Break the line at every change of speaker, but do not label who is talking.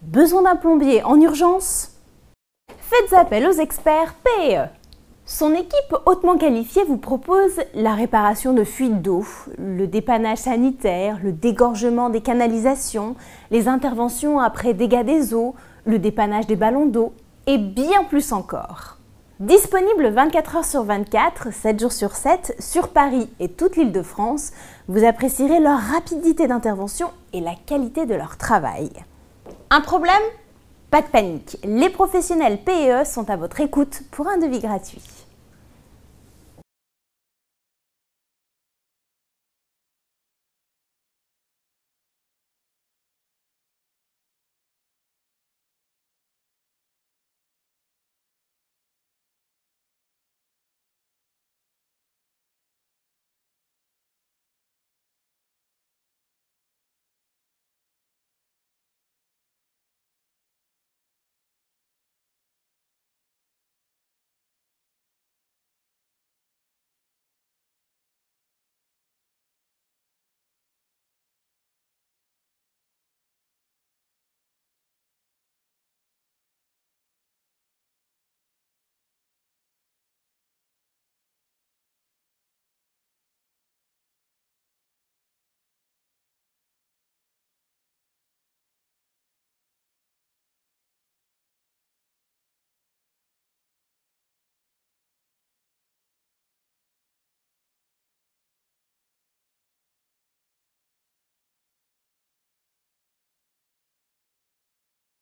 Besoin d'un plombier en urgence? Faites appel aux experts PE. Son équipe hautement qualifiée vous propose la réparation de fuites d'eau, le dépannage sanitaire, le dégorgement des canalisations, les interventions après dégâts des eaux, le dépannage des ballons d'eau et bien plus encore. Disponible 24 heures sur 24, 7 jours sur 7, sur Paris et toute l'Île-de-France, vous apprécierez leur rapidité d'intervention et la qualité de leur travail. Un problème? Pas de panique, les professionnels PE sont à votre écoute pour un devis gratuit.